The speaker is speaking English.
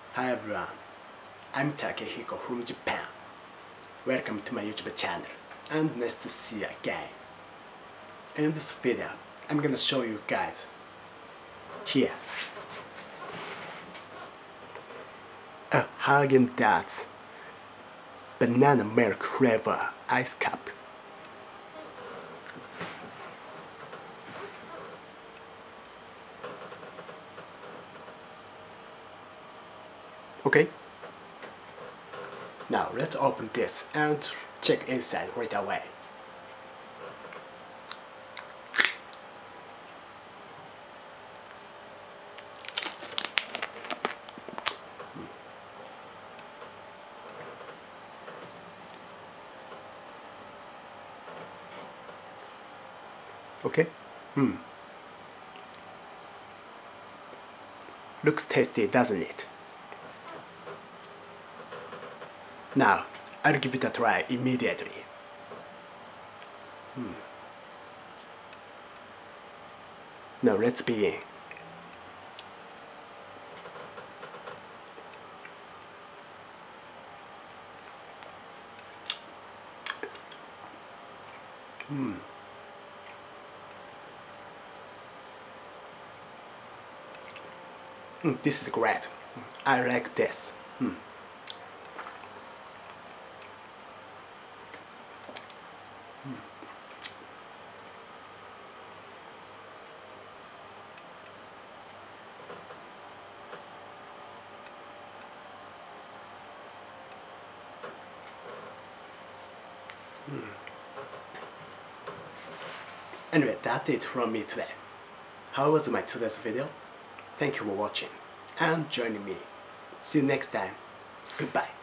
Hi everyone, I'm Takehiko from Japan. Welcome to my YouTube channel and nice to see you again. In this video, I'm gonna show you guys here a Häagen-Dazs banana milk flavor ice cup. Okay, now let's open this and check inside right away. Okay, looks tasty, doesn't it? Now, I'll give it a try immediately. Now let's begin. This is great. I like this. Anyway, that's it from me today. How was my today's video? Thank you for watching and joining me. See you next time. Goodbye.